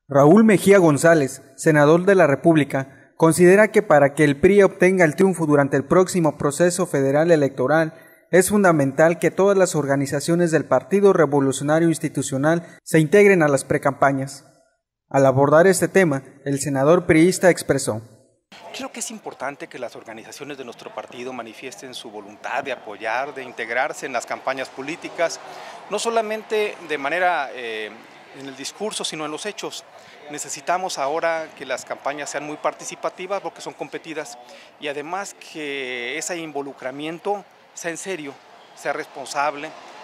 Raúl Mejía González, senador de la República, considera que para que el PRI obtenga el triunfo durante el próximo proceso federal electoral, es fundamental que todas las organizaciones del Partido Revolucionario Institucional se integren a las precampañas. Al abordar este tema, el senador priista expresó: Creo que es importante que las organizaciones de nuestro partido manifiesten su voluntad de apoyar, de integrarse en las campañas políticas, no solamente de manera en el discurso, sino en los hechos. Necesitamos ahora que las campañas sean muy participativas porque son competidas y además que ese involucramiento sea en serio, sea responsable,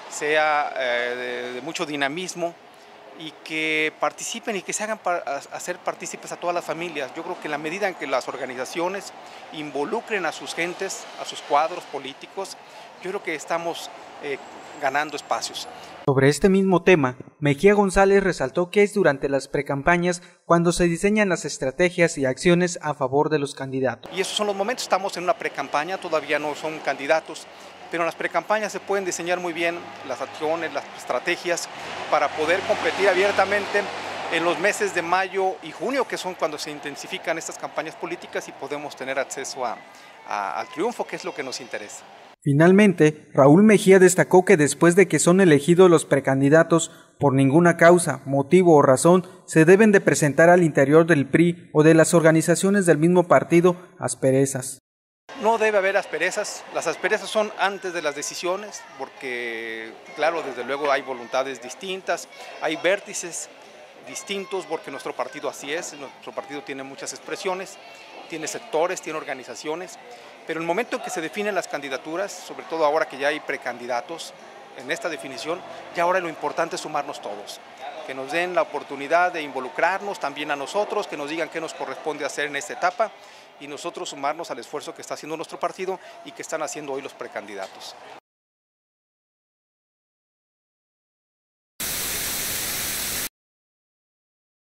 sea de mucho dinamismo y que participen y que se hagan hacer partícipes a todas las familias. Yo creo que en la medida en que las organizaciones involucren a sus gentes, a sus cuadros políticos, yo creo que estamos ganando espacios. Sobre este mismo tema, Mejía González resaltó que es durante las precampañas cuando se diseñan las estrategias y acciones a favor de los candidatos. Y esos son los momentos, estamos en una precampaña, todavía no son candidatos, pero en las precampañas se pueden diseñar muy bien las acciones, las estrategias para poder competir abiertamente en los meses de mayo y junio, que son cuando se intensifican estas campañas políticas y podemos tener acceso al triunfo, que es lo que nos interesa. Finalmente, Raúl Mejía destacó que después de que son elegidos los precandidatos, por ninguna causa, motivo o razón, se deben de presentar al interior del PRI o de las organizaciones del mismo partido asperezas. No debe haber asperezas, las asperezas son antes de las decisiones, porque claro, desde luego hay voluntades distintas, hay vértices distintos, porque nuestro partido así es, nuestro partido tiene muchas expresiones, tiene sectores, tiene organizaciones, pero en el momento en que se definen las candidaturas, sobre todo ahora que ya hay precandidatos en esta definición, ya ahora lo importante es sumarnos todos, que nos den la oportunidad de involucrarnos también a nosotros, que nos digan qué nos corresponde hacer en esta etapa y nosotros sumarnos al esfuerzo que está haciendo nuestro partido y que están haciendo hoy los precandidatos.